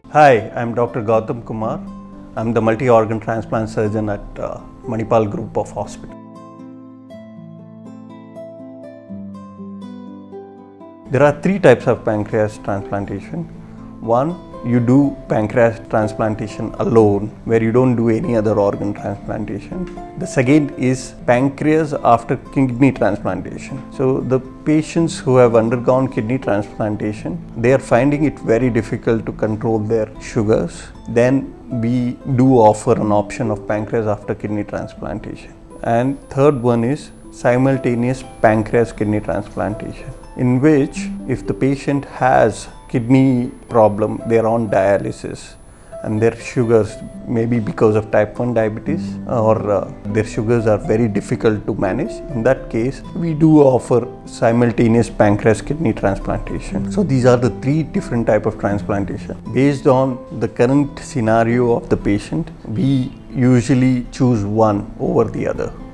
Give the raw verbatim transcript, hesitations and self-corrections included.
Hi, I'm Doctor Goutham Kumar. I'm the multi-organ transplant surgeon at uh, Manipal Group of Hospital. There are three types of pancreas transplantation. One, you do pancreas transplantation alone, where you don't do any other organ transplantation. The second is pancreas after kidney transplantation. So the patients who have undergone kidney transplantation, they are finding it very difficult to control their sugars. Then we do offer an option of pancreas after kidney transplantation. And third one is simultaneous pancreas kidney transplantation, in which if the patient has kidney problem, they are on dialysis and their sugars, maybe because of type one diabetes, or uh, their sugars are very difficult to manage. In that case, we do offer simultaneous pancreas kidney transplantation. So these are the three different type of transplantation. Based on the current scenario of the patient, we usually choose one over the other.